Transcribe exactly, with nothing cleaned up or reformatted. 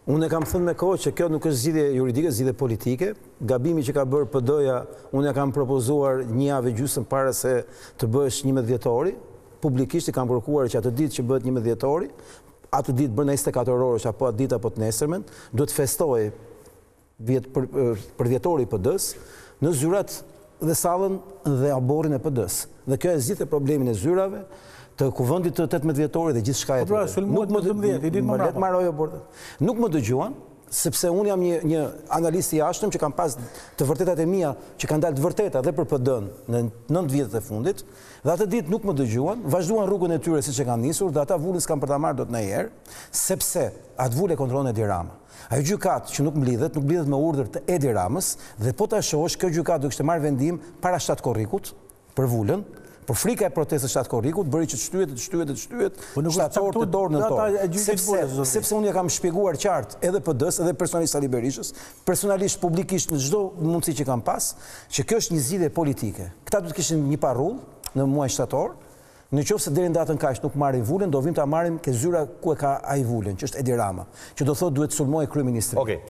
Unë e kam thënë me kohë që kjo nuk është zgjidhje juridike, zgjidhje politike. Gabimi që ka bërë P D-ja, unë e kam propozuar një javë gjysmë para se të bësh njëmbëdhjetë dhjetori. Publikisht i kam kërkuar që atë ditë që bëhet njëmbëdhjetë dhjetori, atë ditë brenda njëzet e katër orësh apo atë ditë apo të nesërmen, duhet festohej vjet për, për dhjetori i P D-s në zyrat dhe sallën dhe aborrin e P D-s. Dhe kjo e zgjidhte problemin e zyrave, të kuvendit të tetëmbëdhjetë dhjetori dhe gjithçka e tjetër. Nuk më dëmdhjetë, Nuk më dëgjuan, sepse unë jam një, një analist i jashtëm që kam pas të vërtetat e mia që kanë dalë të vërteta dhe për P D-n në nëntë vjetët e fundit, dhe atë ditë nuk më dëgjuan, vazhduan rrugën e tyre siç e kanë nisur, dhe ata vulën s'kan për ta marrë dot ndonjëherë, sepse atë vulë e kontrollon Edi Rama. Ajo gjykatë që nuk mblidhet, nuk mblidhet me urdhër të Edi Ramës, dhe po ta shohësh, kjo gjykatë do kishte marrë vendim para shtatë korrikut për vulën. Por frika e protestës shtatë korrikut bëri që të shtyhet, të shtyhet, të shtyhet, shtator të dorë në dorë. Sepse, sepse unë ja kam shpjeguar qartë edhe P D-s, edhe personalisht Sali Berishës, personalisht publikisht në çdo mundësi që kam pas, që kjo është një zgjidhje politike. Këta do të kishin një parrull në muaj shtator. Në qoftë se deri në datën kaq nuk marrin vulën, do vim ta marrim ke zyra ku e ka ai vulën, që është Edi Rama, që do thotë duhet sulmojë kryeministrin. Okej.